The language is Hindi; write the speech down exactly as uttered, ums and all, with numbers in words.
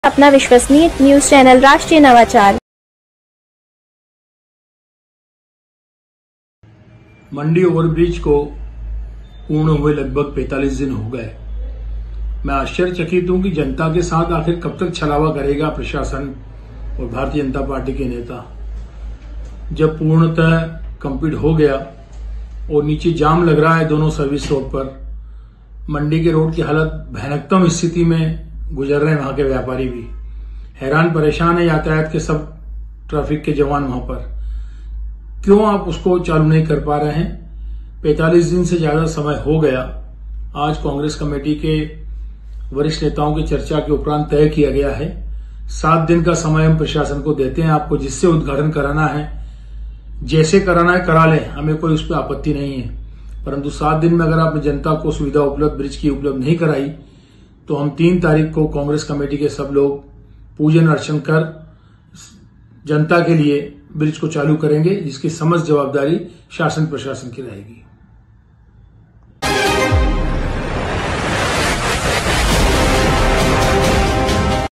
अपना विश्वसनीय न्यूज चैनल राष्ट्रीय नवाचार। मंडी ओवरब्रिज को पूर्ण हुए लगभग पैंतालीस दिन हो गए। मैं आश्चर्यचकित हूं कि जनता के साथ आखिर कब तक छलावा करेगा प्रशासन और भारतीय जनता पार्टी के नेता। जब पूर्णतः कंप्लीट हो गया और नीचे जाम लग रहा है दोनों सर्विस रोड पर, मंडी के रोड की हालत भयानकतम स्थिति में गुजर रहे हैं। वहां के व्यापारी भी हैरान परेशान है, यातायात के सब ट्रैफिक के जवान वहां पर। क्यों आप उसको चालू नहीं कर पा रहे हैं? पैंतालीस दिन से ज्यादा समय हो गया। आज कांग्रेस कमेटी के वरिष्ठ नेताओं की चर्चा के उपरांत तय किया गया है सात दिन का समय हम प्रशासन को देते हैं आपको, जिससे उद्घाटन कराना है जैसे कराना है करा लें, हमें कोई उस पर आपत्ति नहीं है। परंतु सात दिन में अगर आपने जनता को सुविधा उपलब्ध ब्रिज की उपलब्ध नहीं कराई तो हम तीन तारीख को कांग्रेस कमेटी के सब लोग पूजन अर्चन कर जनता के लिए ब्रिज को चालू करेंगे, जिसकी समस्त जवाबदारी शासन प्रशासन की रहेगी।